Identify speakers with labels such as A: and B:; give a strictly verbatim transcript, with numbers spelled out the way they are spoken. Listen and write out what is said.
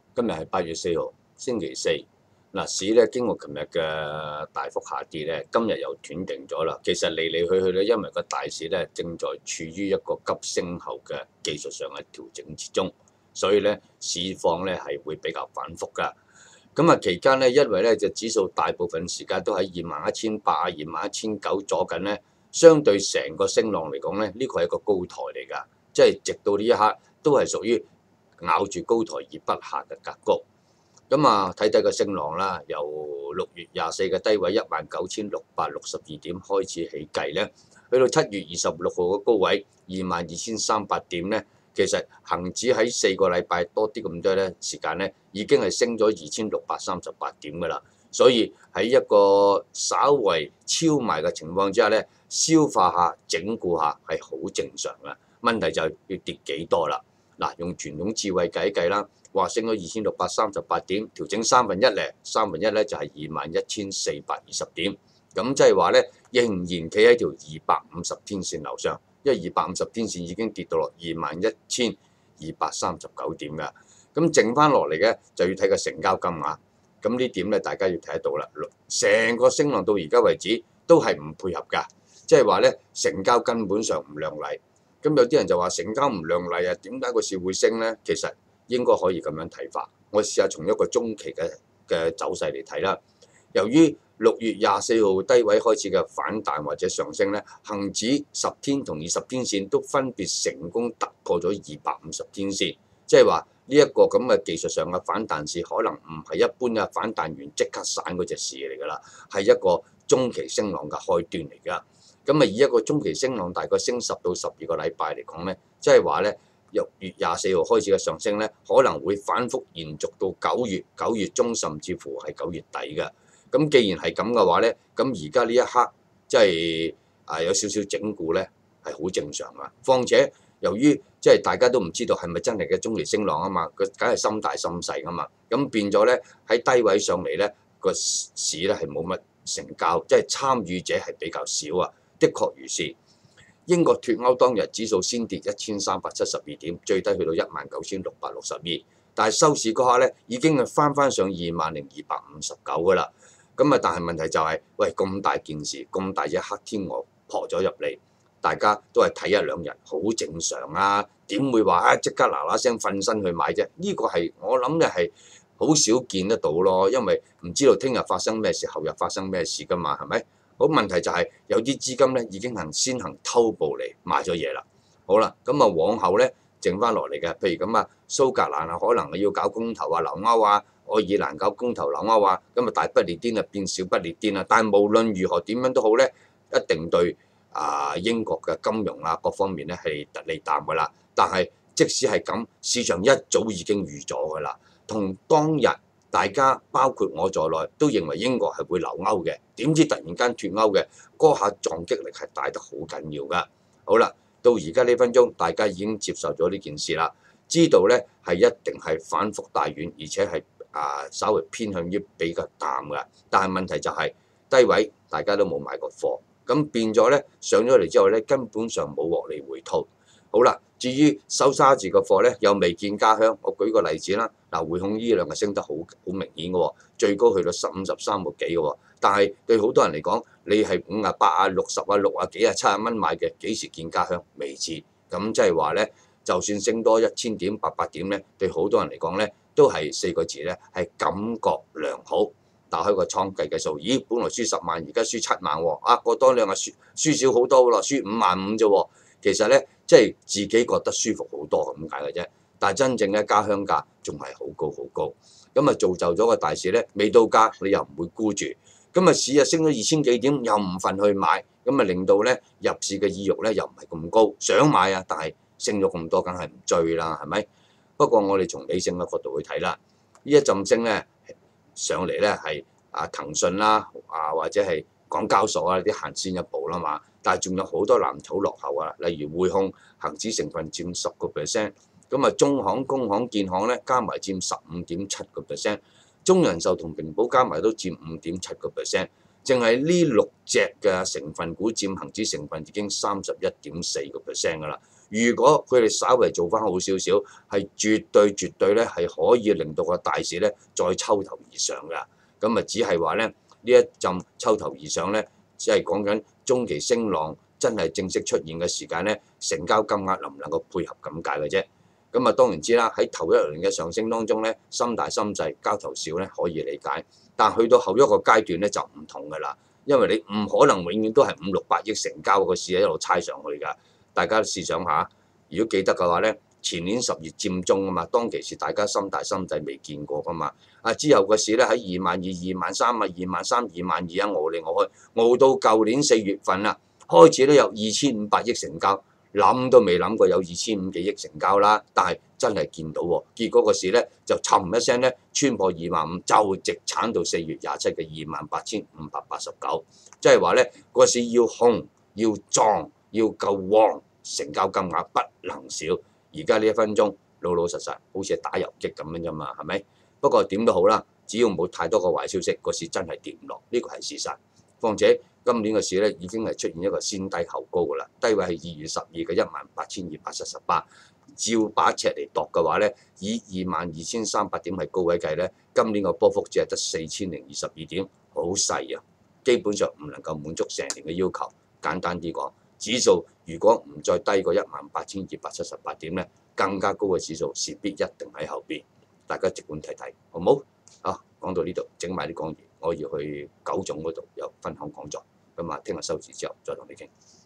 A: 今日係八月四號，星期四。嗱，市咧經過琴日嘅大幅下跌咧，今日又斷定咗啦。其實嚟嚟去去咧，因為個大市咧正在處於一個急升後嘅技術上嘅調整之中，所以咧市況咧係會比較反覆㗎。咁啊期間咧，因為咧就指數大部分時間都喺二萬一千八啊、二萬一千九左緊咧，相對成個升浪嚟講咧，呢個係一個高台嚟㗎，即係直到呢一刻都係屬於咬住高台而不下嘅格局。咁啊，睇睇個升浪啦，由六月廿四嘅低位一萬九千六百六十二點開始起計咧，去到七月二十六號嘅高位二萬二千三百點咧，其實恒指喺四個禮拜多啲咁多咧時間咧，已經係升咗二千六百三十八點㗎啦。所以喺一個稍為超賣嘅情況之下咧，消化下、整固下係好正常嘅。問題就係要跌幾多啦？嗱，用傳統智慧計一計啦。話升咗二千六百三十八點，調整三分一咧，三分一咧就係二萬一千四百二十點。咁即係話咧，仍然企喺條二百五十天線樓上，因為二百五十天線已經跌到落二萬一千二百三十九點㗎。咁剩翻落嚟嘅就要睇個成交金額。咁呢點咧，大家要睇得到啦。成個升浪到而家為止都係唔配合㗎，即係話咧成交根本上唔亮麗。咁有啲人就話成交唔亮麗啊，點解個市會升咧？其實應該可以咁樣睇法，我試下從一個中期嘅嘅走勢嚟睇啦。由於六月廿四號低位開始嘅反彈或者上升咧，恆指十天同二十天線都分別成功突破咗二百五十天線，即係話呢一個咁嘅技術上嘅反彈市，可能唔係一般嘅反彈完即刻散嗰隻市嚟㗎啦，係一個中期升浪嘅開端嚟㗎。咁啊，以一個中期升浪大概升十到十二個禮拜嚟講咧，即係話咧。六月廿四號開始嘅上升咧，可能會反覆延續到九月、九月中甚至乎係九月底嘅。咁既然係咁嘅話咧，咁而家呢一刻即係啊有少少整固咧，係好正常啊。況且由於即係大家都唔知道係咪真係嘅中期升浪啊嘛，佢梗係心大心細啊嘛。咁變咗咧喺低位上嚟咧，個市咧係冇乜成交，即係參與者係比較少啊。的確如是。英國脱歐當日指數先跌一千三百七十二點，最低去到一萬九千六百六十二，但係收市嗰下咧已經係翻翻上二萬零二百五十九噶啦。咁啊，但係問題就係、是，喂咁大件事，咁大隻黑天鵝撲咗入嚟，大家都係睇一兩日，好正常啊。點會話啊即刻嗱嗱聲瞓身去買啫？呢、這個係我諗咧係好少見得到咯，因為唔知道聽日發生咩事，後日發生咩事噶嘛，係咪？好，問題就係有啲資金咧已經行先行偷步嚟買咗嘢啦。好啦，咁啊往後咧剩翻落嚟嘅，譬如咁啊蘇格蘭啊可能要搞公投啊留歐啊，愛爾蘭搞公投留歐啊，咁啊大不列顛啊變小不列顛啊。但係無論如何點樣都好咧，一定對啊英國嘅金融啊各方面咧係利淡噶啦。但係即使係咁，市場一早已經預咗噶啦，同當日。大家包括我在內都認為英國係會留歐嘅，點知突然間脱歐嘅嗰下撞擊力係大得好緊要㗎。好啦，到而家呢分鐘，大家已經接受咗呢件事啦，知道咧係一定係反覆大遠，而且係啊稍微偏向於比較淡㗎。但係問題就係低位大家都冇買過貨，咁變咗咧上咗嚟之後咧根本上冇獲利回吐。好啦，至於收沙住個貨咧，又未見家鄉。我舉個例子啦，嗱，匯控呢兩日升得好好明顯嘅喎，最高去到十五十三個幾嘅喎。但係對好多人嚟講，你係五啊八啊六十啊六啊幾啊七啊蚊買嘅，幾時見家鄉？未知。咁即係話咧，就算升多一千點八百點咧，對好多人嚟講咧，都係四個字咧，係感覺良好。打開個倉計計數，咦，本來輸十萬，而家輸七萬喎，啊過多兩日輸輸少好多咯，輸五萬五啫喎。其實咧，即係自己覺得舒服好多咁解嘅啫。但係真正咧，家鄉價仲係好高好高。咁啊，造就咗個大市咧，未到價你又唔會沽住。咁啊，市啊升咗二千幾點，又唔份去買，咁啊令到咧入市嘅意欲咧又唔係咁高，想買啊，但係升咗咁多，梗係唔追啦，係咪？不過我哋從理性嘅角度去睇啦，呢一陣升咧上嚟咧係啊騰訊啦啊或者係港交所啊啲行先一步啦嘛。但係仲有好多藍籌落後啊，例如匯控、恒指成分佔十個 percent， 咁啊中行、工行、建行咧加埋佔十五點七個 percent， 中人壽同平保加埋都佔五點七個 percent， 淨係呢六隻嘅成分股佔恒指成分已經三十一點四個 percent 㗎啦。 如果佢哋稍微做翻好少少，係絕對絕對咧係可以令到個大市咧再抽頭而上㗎。咁啊，只係話咧呢一陣抽頭而上咧，只係講緊中期升浪真係正式出現嘅時間咧，成交金額能唔能夠配合咁解嘅啫。咁啊，當然知啦，喺頭一輪嘅上升當中咧，心大心細，交投少咧可以理解，但去到後一個階段咧就唔同㗎啦，因為你唔可能永遠都係五六百億成交個市喺度猜上去㗎。大家試想下，如果記得嘅話咧，前年十月佔中啊嘛，當其時大家心大心細未見過㗎嘛。啊之後個市咧喺二萬二、二萬三啊、二萬三、二萬二啊，熬嚟熬去，熬到舊年四月份啦，開始都有二千五百億成交，諗都未諗過有二千五幾億成交啦。但係真係見到喎，結果個市咧就沉一聲咧穿破二萬五，就直鏟到四月廿七嘅二萬八千五百八十九，即係話咧個市要紅要壯要夠旺，成交金額不能少。而家呢一分鐘老老實實好似係打遊擊咁樣啫嘛，係咪？不過點都好啦，只要冇太多個壞消息，個市真係跌唔落，呢個係事實。況且今年個市咧已經係出現一個先低後高㗎啦，低位係二月十二嘅一萬八千二百七十八，照把尺嚟度嘅話咧，以二萬二千三百點係高位計咧，今年個波幅只係得四千零二十二點，好細啊，基本上唔能夠滿足成年嘅要求。簡單啲講，指數如果唔再低過一萬八千二百七十八點咧，更加高嘅指數勢必一定喺後邊。大家即管睇睇，好唔好？啊，講到呢度，整埋啲講義，我要去九總嗰度有分享講座，咁啊，聽日收市之後再同你傾。